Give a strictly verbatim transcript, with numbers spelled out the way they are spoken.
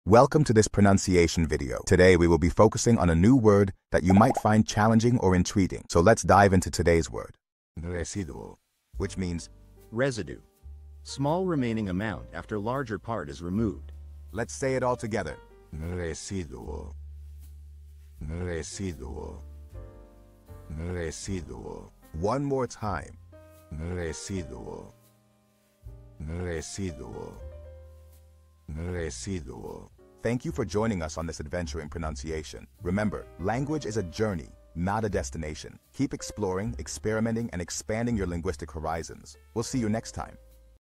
Welcome to this pronunciation video. Today we will be focusing on a new word that you might find challenging or intriguing. So let's dive into today's word. Residuo, which means residue. Small remaining amount after larger part is removed. Let's say it all together. Residuo. Residuo. Residuo. One more time. Residuo. Residuo. Residuo. Thank you for joining us on this adventure in pronunciation. Remember, language is a journey, not a destination. Keep exploring, experimenting, and expanding your linguistic horizons. We'll see you next time.